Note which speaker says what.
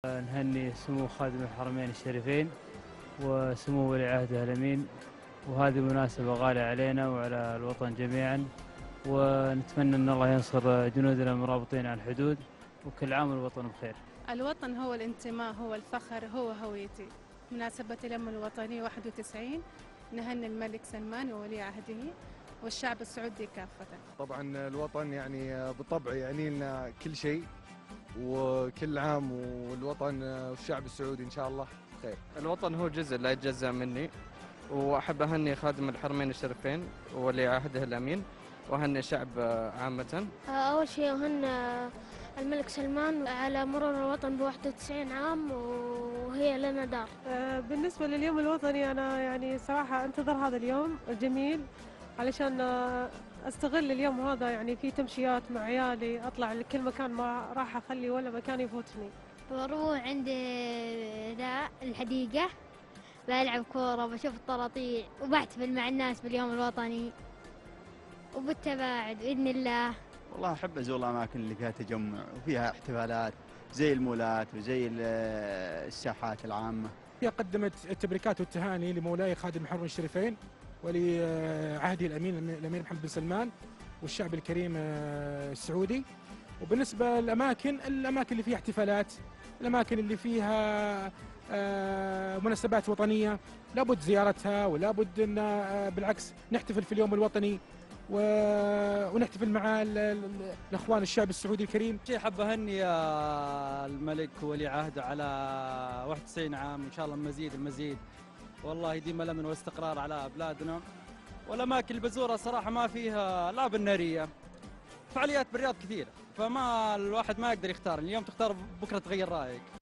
Speaker 1: نهني سمو خادم الحرمين الشريفين وسمو ولي عهده الأمين، وهذه مناسبة غالية علينا وعلى الوطن جميعا، ونتمنى أن الله ينصر جنودنا المرابطين على الحدود، وكل عام والوطن بخير.
Speaker 2: الوطن هو الانتماء، هو الفخر، هو هويتي. مناسبة اليوم الوطني 91 نهني الملك سلمان وولي عهده والشعب السعودي كافة.
Speaker 3: طبعا الوطن يعني بالطبع يعني لنا كل شيء، وكل عام والوطن والشعب السعودي إن شاء الله خير.
Speaker 4: الوطن هو جزء لا يتجزأ مني، وأحب أهني خادم الحرمين الشريفين وولي عهده الأمين، وأهني الشعب عامة.
Speaker 5: أول شيء أهني الملك سلمان على مرور الوطن ب91 عام وهي لنا دار.
Speaker 6: بالنسبة لليوم الوطني أنا يعني صراحة أنتظر هذا اليوم الجميل علشان أستغل اليوم هذا، يعني في تمشيات مع عيالي، أطلع لكل مكان، ما راح أخلي ولا مكان يفوتني.
Speaker 5: بروح عند الحديقة بلعب كورة، بشوف الطراطيع وبحتفل مع الناس باليوم الوطني وبالتباعد بإذن الله.
Speaker 7: والله أحب أزور الأماكن اللي فيها تجمع وفيها احتفالات زي المولات وزي الساحات العامة.
Speaker 8: هي قدمت التبريكات والتهاني لمولاي خادم الحرمين الشريفين ولعهده الأمير محمد بن سلمان والشعب الكريم السعودي. وبالنسبة للأماكن اللي فيها احتفالات، الأماكن اللي فيها مناسبات وطنية لابد زيارتها، ولابد أن بالعكس نحتفل في اليوم الوطني ونحتفل مع الأخوان الشعب السعودي الكريم.
Speaker 9: حاب أهني الملك وولي عهده على 91 عام، إن شاء الله المزيد والله يديم الأمن والاستقرار على بلادنا. والأماكن اللي بزورها صراحة ما فيها ألعاب النارية، فعاليات بالرياض كثيرة، فما الواحد ما يقدر يختار، اليوم تختار بكرة تغير رأيك.